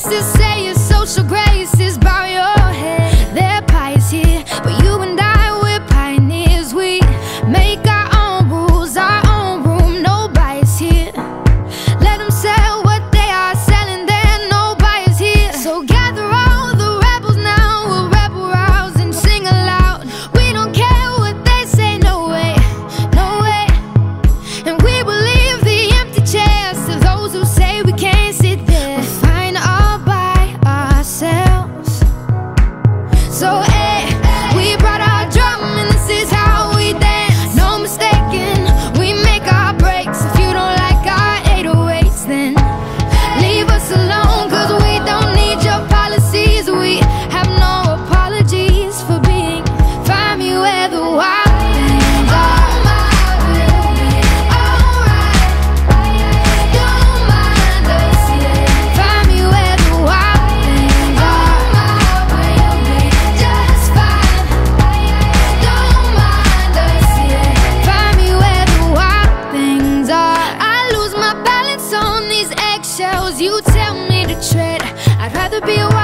used to say your social grace is bow your head. They're pies here, but you and I, we're pioneers. We make our own rules, our own room, no bias here. Let them sell what they are selling there, no bias here. So gather all the rebels now, we'll rebel rouse and sing aloud. We don't care what they say, no way, no way. And we will leave the empty chairs to those who say we can't sit there. We're fine all by ourselves. So hey, we brought our drum and this is how we dance. No mistaking, we make our breaks. If you don't like our 808s, then leave us alone, cause we don't need your policies. We have no apologies for being find me where the wild things are. Don't mind us, find me where the wild things are. We'll be just fine. Don't mind us, find me where the wild things are. I lose my balance on these eggshells. You tell me to tread, I'd rather be